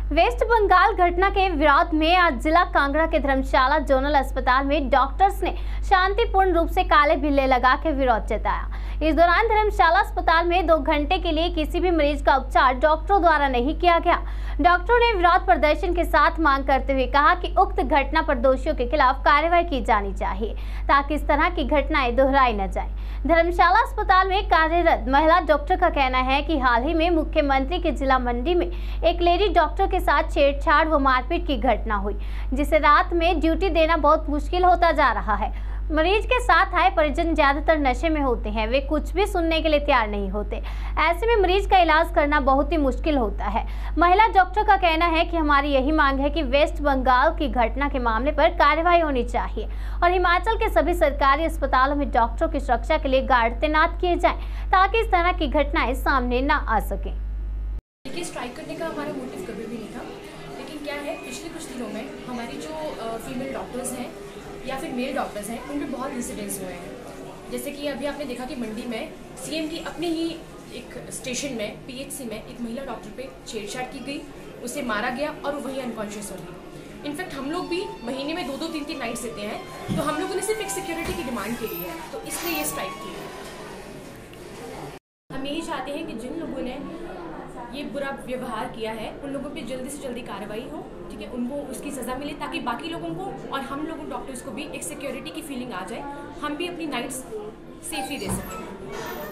Waste Bengal घटना के विरोध में आज जिला कांगड़ा के धर्मशाला जोनल अस्पताल में डॉक्टर्स ने शांतिपूर्ण रूप से काले बिल्ले लगा के विरोध जताया। इस दौरान धर्मशाला अस्पताल में 2 घंटे के लिए किसी भी मरीज का उपचार डॉक्टरों द्वारा नहीं किया गया। डॉक्टरों ने विरोध प्रदर्शन के साथ मांग करते हुए कहा कि उक्त घटना पर दोषियों के खिलाफ कार्रवाई की जानी चाहिए ताकि इस तरह की घटनाएं दोहराई न जाए। धर्मशाला अस्पताल में कार्यरत महिला डॉक्टर का कहना है कि हाल ही में मुख्यमंत्री के जिला मंडी में एक लेडी डॉक्टर के साथ छेड़छाड़ व मारपीट की घटना हुई, जिसे रात में ड्यूटी देना बहुत मुश्किल होता जा रहा है। मरीज के साथ आए परिजन ज्यादातर नशे में होते हैं, वे कुछ भी सुनने के लिए तैयार नहीं होते। ऐसे में मरीज का इलाज करना बहुत ही मुश्किल होता है। महिला डॉक्टर का कहना है कि हमारी यही मांग है कि वेस्ट बंगाल की घटना के मामले पर कार्रवाई होनी चाहिए और हिमाचल के सभी सरकारी अस्पतालों में डॉक्टरों की सुरक्षा के लिए गार्ड तैनात किए जाएं ताकि इस तरह की घटनाएं सामने न आ सके। देखिए, स्ट्राइक करने का हमारा मोटिव कभी भी नहीं था, लेकिन क्या है, पिछले कुछ दिनों में हमारी जो फीमेल डॉक्टर्स हैं या फिर मेल डॉक्टर्स हैं, उन पर बहुत इंसिडेंट्स हुए हैं। जैसे कि अभी आपने देखा कि मंडी में सीएम की अपने ही एक स्टेशन में पीएचसी में एक महिला डॉक्टर पे छेड़छाड़ की गई, उसे मारा गया और वो वहीं अनकॉन्शियस हो गई। इनफैक्ट हम लोग भी महीने में 2-2, 3-3 नाइट्स देते हैं, तो हम लोगों ने सिर्फ एक सिक्योरिटी की डिमांड के लिए है, तो इसलिए ये स्ट्राइक की है। हम यही चाहते हैं कि जिन लोगों ने ये बुरा व्यवहार किया है उन लोगों पे जल्दी से जल्दी कार्रवाई हो, ठीक है, उनको उसकी सज़ा मिले ताकि बाकी लोगों को और हम लोगों डॉक्टर्स को भी एक सिक्योरिटी की फीलिंग आ जाए, हम भी अपनी नाइट्स सेफली दे सकें।